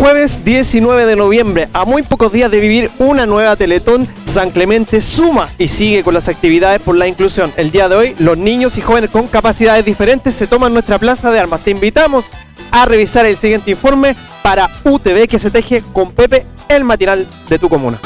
Jueves 19 de noviembre, a muy pocos días de vivir una nueva Teletón, San Clemente suma y sigue con las actividades por la inclusión. El día de hoy, los niños y jóvenes con capacidades diferentes se toman nuestra plaza de armas. Te invitamos a revisar el siguiente informe para UTV que se teje con Pepe, el matinal de tu comuna.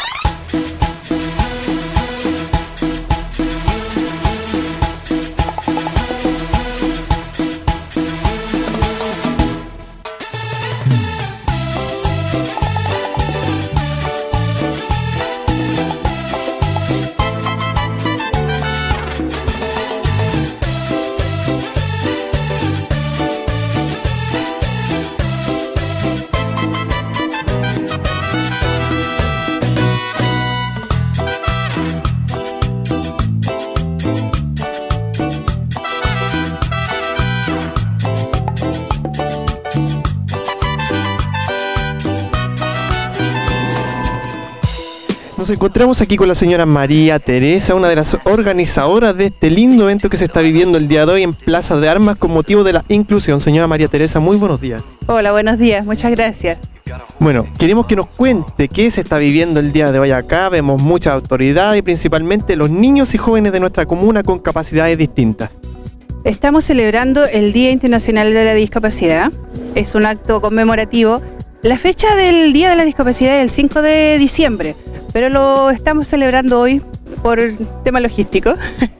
Nos encontramos aquí con la señora María Teresa, una de las organizadoras de este lindo evento que se está viviendo el día de hoy en Plaza de Armas con motivo de la inclusión. Señora María Teresa, muy buenos días. Hola, buenos días, muchas gracias. Bueno, queremos que nos cuente qué se está viviendo el día de hoy acá. Vemos muchas autoridades y principalmente los niños y jóvenes de nuestra comuna con capacidades distintas. Estamos celebrando el Día Internacional de la Discapacidad. Es un acto conmemorativo. La fecha del Día de la Discapacidad es el 5 de diciembre. Pero lo estamos celebrando hoy por tema logístico,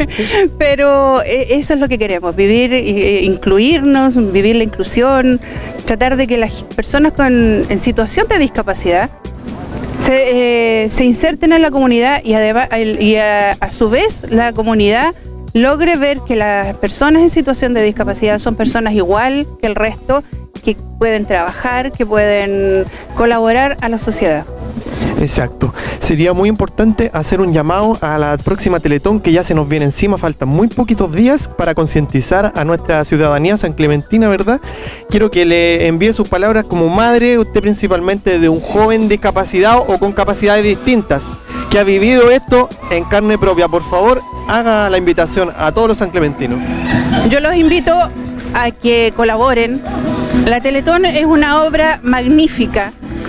pero eso es lo que queremos, vivir, incluirnos, vivir la inclusión, tratar de que las personas en situación de discapacidad se inserten en la comunidad y, además, a su vez la comunidad logre ver que las personas en situación de discapacidad son personas igual que el resto, que pueden trabajar, que pueden colaborar a la sociedad. Exacto. Sería muy importante hacer un llamado a la próxima Teletón que ya se nos viene encima. Faltan muy poquitos días para concientizar a nuestra ciudadanía sanclementina, ¿verdad? Quiero que le envíe sus palabras como madre, usted principalmente de un joven discapacitado o con capacidades distintas, que ha vivido esto en carne propia. Por favor, haga la invitación a todos los sanclementinos. Yo los invito a que colaboren. La Teletón es una obra magnífica.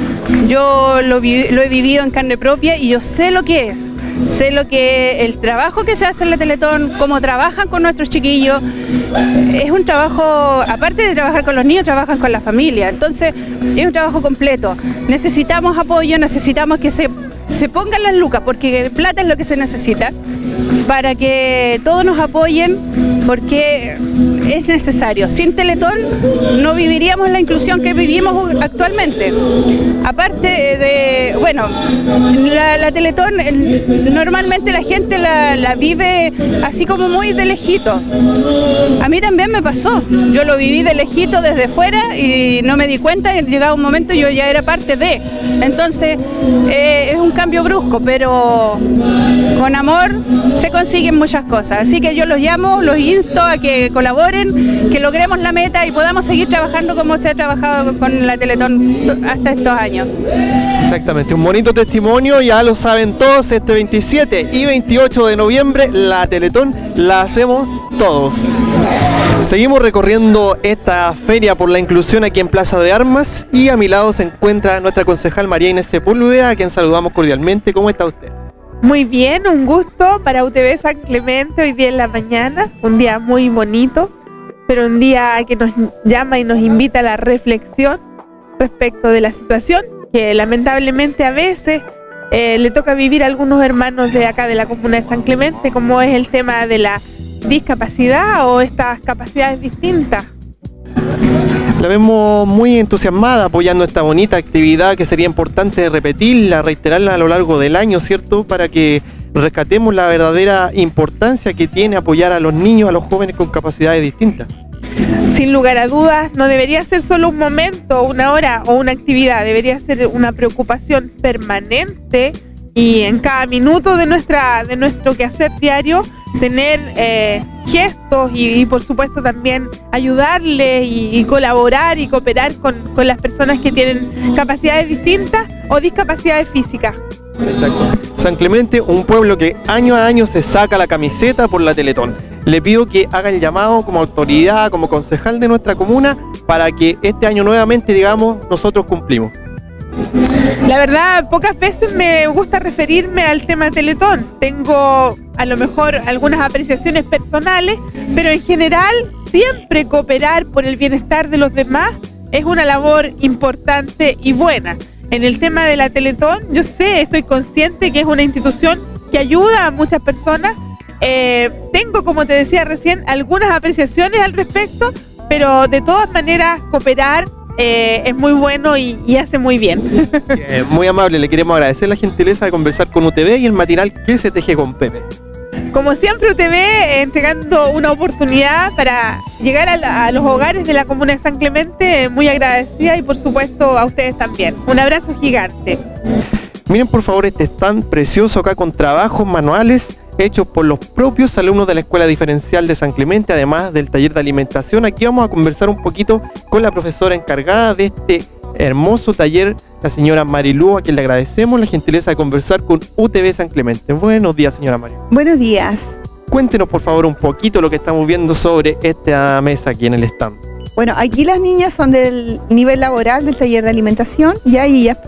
Yo lo he vivido en carne propia y yo sé lo que es. Sé lo que el trabajo que se hace en la Teletón, cómo trabajan con nuestros chiquillos. Es un trabajo, aparte de trabajar con los niños, trabajan con la familia. Entonces, es un trabajo completo. Necesitamos apoyo, necesitamos que se pongan las lucas, porque plata es lo que se necesita, para que todos nos apoyen, porque es necesario. Sin Teletón no viviríamos la inclusión que vivimos actualmente. Aparte de, bueno, la Teletón normalmente la gente la vive así como muy de lejito. A mí también me pasó. Yo lo viví de lejito desde fuera y no me di cuenta, y llegado un momento yo ya era parte de. Entonces es un cambio brusco, pero con amor se consiguen muchas cosas. Así que yo los llamo, los insto a que colaboren, que logremos la meta y podamos seguir trabajando como se ha trabajado con la Teletón hasta estos años. Exactamente, un bonito testimonio, ya lo saben todos, este 27 y 28 de noviembre la Teletón la hacemos todos. Seguimos recorriendo esta feria por la inclusión aquí en Plaza de Armas y a mi lado se encuentra nuestra concejal María Inés Sepúlveda, a quien saludamos cordialmente. ¿Cómo está usted? Muy bien, un gusto para UTV San Clemente hoy día en la mañana, un día muy bonito, pero un día que nos llama y nos invita a la reflexión respecto de la situación que lamentablemente a veces le toca vivir a algunos hermanos de acá de la comuna de San Clemente, como es el tema de la discapacidad o estas capacidades distintas. La vemos muy entusiasmada apoyando esta bonita actividad que sería importante repetirla, reiterarla a lo largo del año, ¿cierto? Para que rescatemos la verdadera importancia que tiene apoyar a los niños, a los jóvenes con capacidades distintas. Sin lugar a dudas, no debería ser solo un momento, una hora o una actividad, debería ser una preocupación permanente y en cada minuto de nuestro quehacer diario tener gestos y por supuesto también ayudarles y colaborar y cooperar con las personas que tienen capacidades distintas o discapacidades físicas. Exacto. San Clemente, un pueblo que año a año se saca la camiseta por la Teletón. le pido que haga el llamado como autoridad, como concejal de nuestra comuna, para que este año nuevamente, digamos, nosotros cumplimos. La verdad, pocas veces me gusta referirme al tema Teletón. Tengo a lo mejor algunas apreciaciones personales, pero en general siempre cooperar por el bienestar de los demás es una labor importante y buena. En el tema de la Teletón, yo sé, estoy consciente que es una institución que ayuda a muchas personas. Tengo, como te decía recién, algunas apreciaciones al respecto, pero de todas maneras cooperar es muy bueno y hace muy bien. Muy amable, le queremos agradecer la gentileza de conversar con UTV y el matinal que se teje con Pepe. Como siempre, UTV entregando una oportunidad para llegar a los hogares de la comuna de San Clemente, muy agradecida, y por supuesto a ustedes también. Un abrazo gigante. Miren por favor este stand precioso acá con trabajos manuales hechos por los propios alumnos de la Escuela Diferencial de San Clemente, además del taller de alimentación. Aquí vamos a conversar un poquito con la profesora encargada de este hermoso taller, la señora Marilú, a quien le agradecemos la gentileza de conversar con UTV San Clemente. Buenos días, señora Marilú. Buenos días. Cuéntenos por favor un poquito lo que estamos viendo sobre esta mesa aquí en el stand. Bueno, aquí las niñas son del nivel laboral del taller de alimentación, ya, y ellas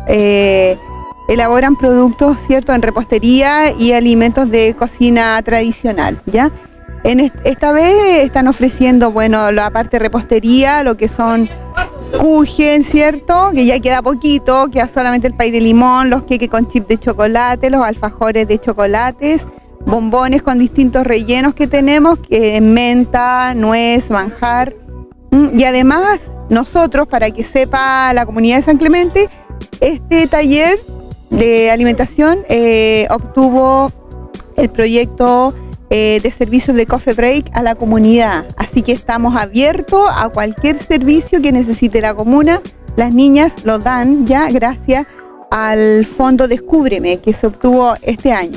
elaboran productos, ¿cierto?, en repostería y alimentos de cocina tradicional, ¿ya? Esta vez están ofreciendo, bueno, la parte de repostería, lo que son kuchen, ¿cierto?, que ya queda poquito, queda solamente el pay de limón, los queques con chip de chocolate, los alfajores de chocolates, bombones con distintos rellenos que tenemos, que menta, nuez, manjar. Y además, nosotros, para que sepa la comunidad de San Clemente, este taller de alimentación obtuvo el proyecto de servicios de Coffee Break a la comunidad. Así que estamos abiertos a cualquier servicio que necesite la comuna. Las niñas lo dan ya gracias al fondo Descúbreme que se obtuvo este año.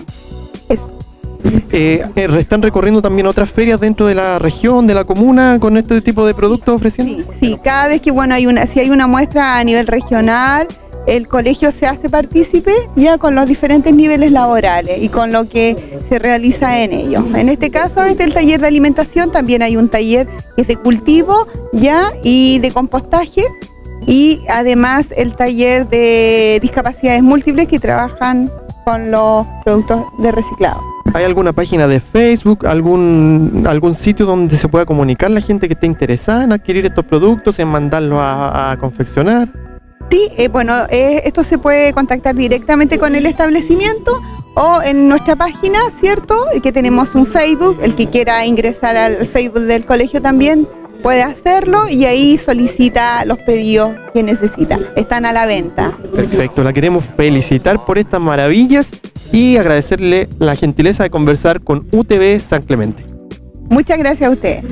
¿Están recorriendo también otras ferias dentro de la región, de la comuna, con este tipo de productos ofreciendo? Sí, cada vez que si hay una muestra a nivel regional, el colegio se hace partícipe ya con los diferentes niveles laborales y con lo que se realiza en ellos. En este caso, este es el taller de alimentación, también hay un taller que es de cultivo ya y de compostaje, y además el taller de discapacidades múltiples que trabajan con los productos de reciclado. ¿Hay alguna página de Facebook, algún sitio donde se pueda comunicar la gente que esté interesada en adquirir estos productos, en mandarlos a confeccionar? Sí, esto se puede contactar directamente con el establecimiento o en nuestra página, ¿cierto? Que tenemos un Facebook, el que quiera ingresar al Facebook del colegio también puede hacerlo y ahí solicita los pedidos que necesita. Están a la venta. Perfecto, la queremos felicitar por estas maravillas y agradecerle la gentileza de conversar con UTV San Clemente. Muchas gracias a usted.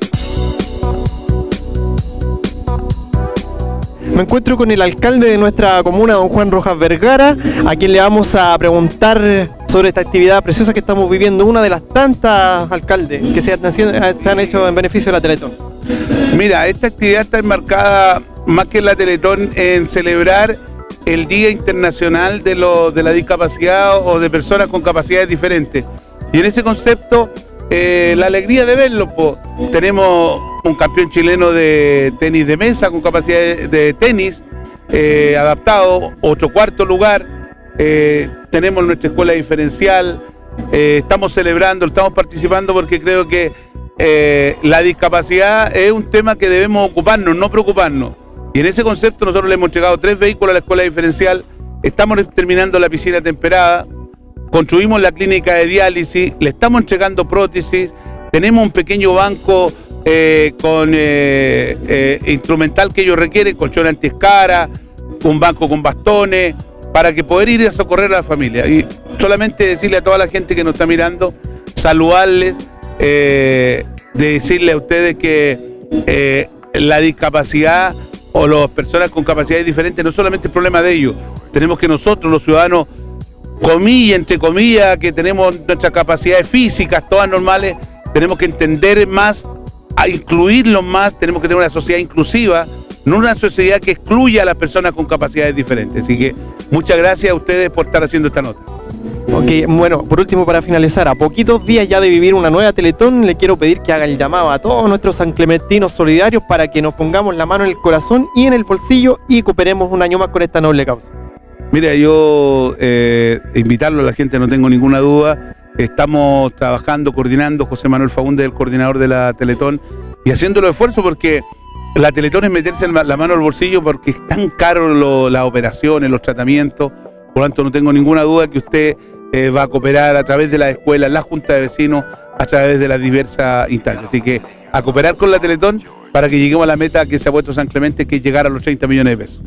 Me encuentro con el alcalde de nuestra comuna, don Juan Rojas Vergara, a quien le vamos a preguntar sobre esta actividad preciosa que estamos viviendo, una de las tantas, alcaldes, que se han hecho en beneficio de la Teletón. Mira, esta actividad está enmarcada, más que en la Teletón, en celebrar el Día Internacional de la Discapacidad o de personas con capacidades diferentes. Y en ese concepto, la alegría de verlo, pues, tenemos un campeón chileno de tenis de mesa con capacidad de tenis adaptado, otro cuarto lugar, tenemos nuestra escuela diferencial, estamos celebrando, estamos participando porque creo que la discapacidad es un tema que debemos ocuparnos, no preocuparnos. Y en ese concepto nosotros le hemos entregado 3 vehículos a la escuela diferencial, estamos terminando la piscina temperada, construimos la clínica de diálisis, le estamos entregando prótesis, tenemos un pequeño banco con instrumental que ellos requieren, colchón antiescara, un banco con bastones, para que poder ir a socorrer a la familia. Y solamente decirle a toda la gente que nos está mirando, saludarles, de decirle a ustedes que la discapacidad o las personas con capacidades diferentes no solamente es problema de ellos, tenemos que nosotros, los ciudadanos, entre comillas, que tenemos nuestras capacidades físicas, todas normales, tenemos que entender más, a incluirlos más, tenemos que tener una sociedad inclusiva, no una sociedad que excluya a las personas con capacidades diferentes. Así que muchas gracias a ustedes por estar haciendo esta nota. Ok, bueno, por último, para finalizar, a poquitos días ya de vivir una nueva Teletón, le quiero pedir que haga el llamado a todos nuestros sanclementinos solidarios para que nos pongamos la mano en el corazón y en el bolsillo y cooperemos un año más con esta noble causa. Mira, yo invitarlo a la gente, no tengo ninguna duda. Estamos trabajando, coordinando, José Manuel Faúndez, el coordinador de la Teletón, y haciendo los esfuerzos porque la Teletón es meterse la mano al bolsillo porque es tan caro las operaciones, los tratamientos. Por lo tanto, no tengo ninguna duda que usted va a cooperar a través de las escuelas, la Junta de Vecinos, a través de las diversas instancias. Así que a cooperar con la Teletón para que lleguemos a la meta que se ha puesto San Clemente, que es llegar a los 30 millones de pesos.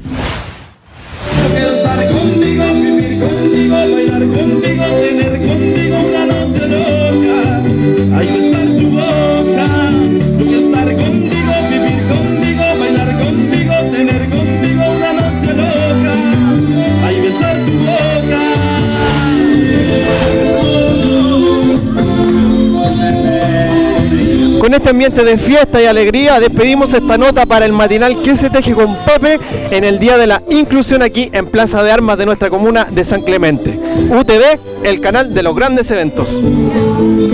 Estar contigo, vivir contigo, bailar contigo, tener contigo una noche loca. Ay, besar tu boca. Yo quiero estar contigo, vivir contigo, bailar contigo, tener contigo una noche loca. Ay, besar tu boca. Con este ambiente de fiesta y alegría despedimos esta nota para el matinal que se teje con Pepe en el Día de la Inclusión aquí en Plaza de Armas de nuestra comuna de San Clemente. UTV, el canal de los grandes eventos.